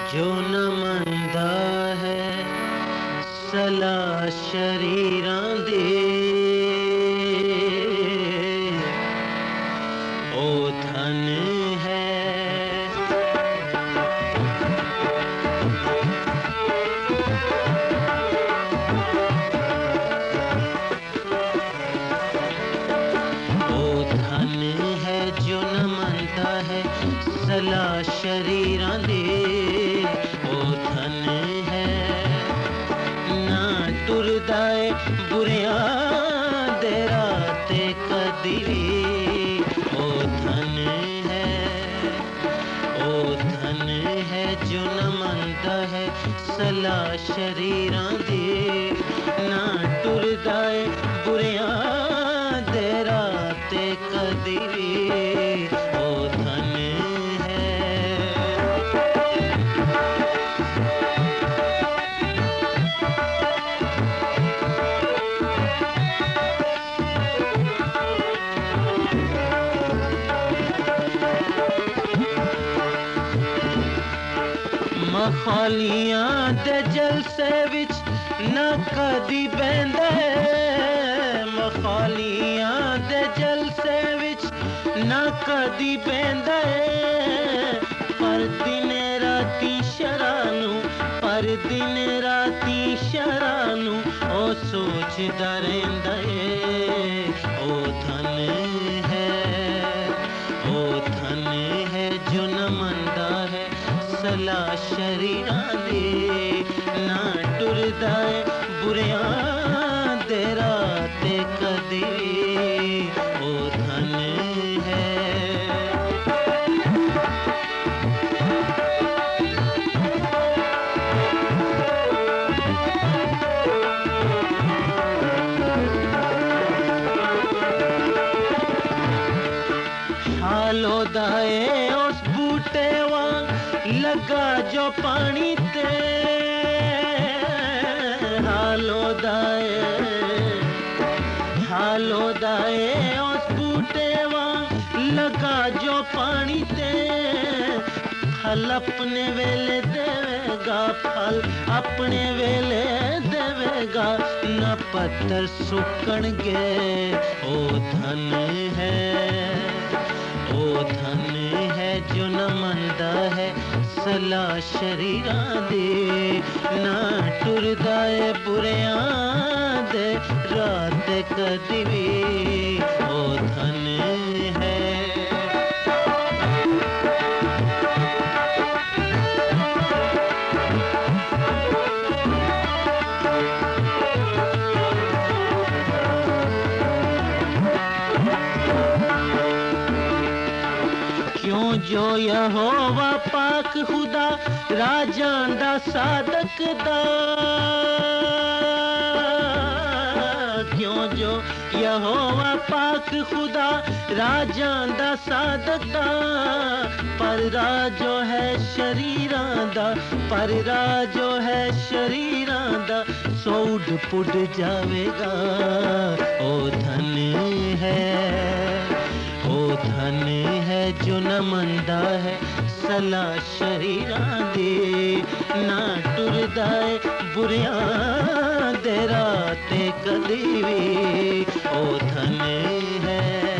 जो न मंदा है सला शरीरां दे ओ धन है। ओ धन है जो न मंदा है सला शरीरां दे ओ धन है। ना टुरदा है बुरियां दे राते कदी भी ओ धन है। ओ धन है जो न मंदा है सला शरीरां दे ना टुरदा है बुरियां दे राते कदी भी ओ धन है। मखौलियां दे जलसे विच न कदी बहंदा है। मखौलियां दे जलसे विच न कदी बहंदा है। पर दिन राती शरानू पर दिन राती शरानू ओ सोचदा रहिंदा है ओ धन है। ओ धन है जो न मंदा है सला शरीरां दे ना टुरदा है बुरियां दे राते कदी ओ धन है। हालो दाए उस बूटे वांग लगा जो पानी ते हालो दाए उस बूटे वांग लगा जो पानी ते फल अपने वेले देवेगा फल अपने वेले देवेगा न पत्थर सुकणगे ओ धन है। ओ धन है जो न मंदा है सला शरीरां दे ना टुरदा है बुरियां दे रात कदी भी ओ धन है। क्यों जो यहोवा पाक खुदा राजां दा सादक दा क्यों जो यहोवा पाक खुदा राजां दा सादक दा पर राजो है शरीरां दा पर राजो है शरीरां दा सौड पुड जावेगा ओ धन है। ओ धन है जो न मंदा है सला शरीरां दे ना टुरदा है बुरियां दे राते कदी भी ओ धन है।